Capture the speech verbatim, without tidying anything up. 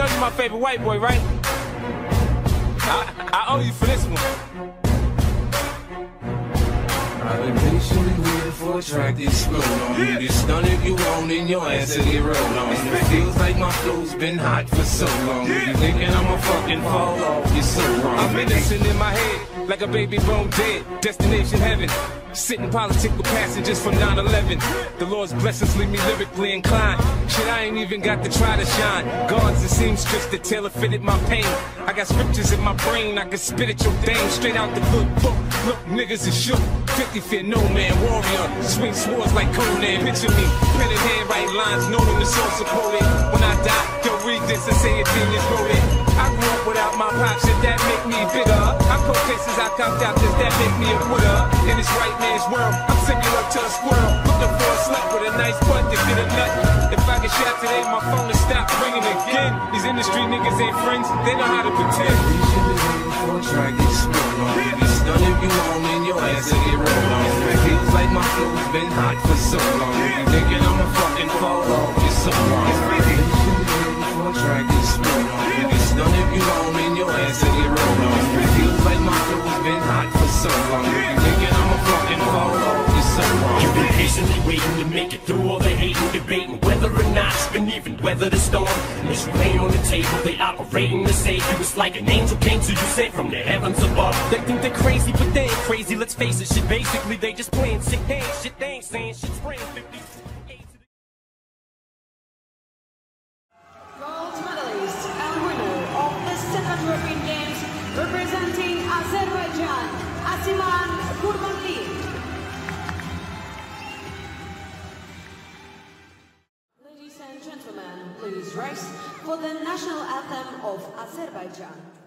know you're my favorite white boy, right? I, I owe you for this one. I've been patiently waiting for a track to explode on you. Get stunned if you want and your ass will get rolled on. It feels like my flow's been hot for so long. You thinking I'ma fucking fall off, you're so wrong. I'm innocent in my head, like a baby bone dead. Destination heaven. Sitting politic with passengers from nine eleven. The Lord's blessings leave me lyrically inclined. Shit, I ain't even got to try to shine. Guards and seamstress that tailor fitted my pain. I got scriptures in my brain, I can spit at your dame. Straight out the good book, look, niggas is shook. fifty fear no man, warrior. Swing swords like Conan, picture me. Pen in hand, write lines, knowing the source of quoted. When I die, yo, read this and say a genius wrote it. I grew up without my pops, shit that make me bigger. I quote cases I conked out, does that make me a quitter? In this right man's world, I'm similar to a squirrel. Looking for a slut with a nice butt to get a nut. If I get shot today, my phone will stop ringing again. These industry niggas ain't friends, they know how to pretend. You should be waiting for a track to explode on. You get stunned if you want and your ass will get rolled on. It feels like my flow's been hot for so long. You thinking I'ma fucking fall off, you're so wrong. You should be waiting for a track to explode on. You get stunned if you want and your ass will get rolled on. It feels like my flow's been hot for so long. You thinking I'ma fucking fall off, you're so wrong. You've been patiently waiting to make it through all the hate and debating whether or not you can even weather the storm. As you lay on the table, they operating to save you. It's like an angel came to you sent from the heavens above. They think they're crazy, but they ain't crazy. Let's face it, shit. Basically, they just playing sick games. Shit, they ain't saying shit. Spraying fifty. Gold medalist and winner of the second European Games, representing Azerbaijan, Asiman Qurbanli. Ladies and gentlemen, please rise for the national anthem of Azerbaijan.